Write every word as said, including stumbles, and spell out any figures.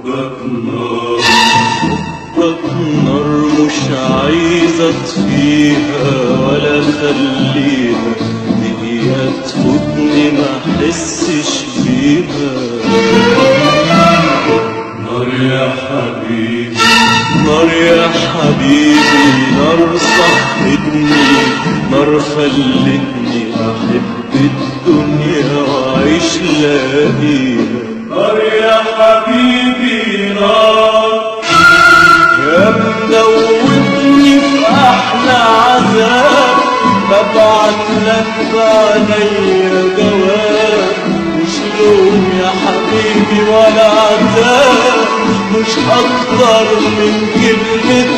حبك نار، حبك نار مش عايزة اطفيها ولا اخليها دقيقة تفوتني ما احسش بيها. نار يا حبيبي، نار يا حبيبي، نار صحتني، نار خلتني احب الدنيا واعيش لاقيها. نار يا حبيبي نار يا مدوبني في احلى عذاب، ببعت لك بعينيا جواب، مش لوم يا حبيبي ولا عتاب، مش اكتر من كلمة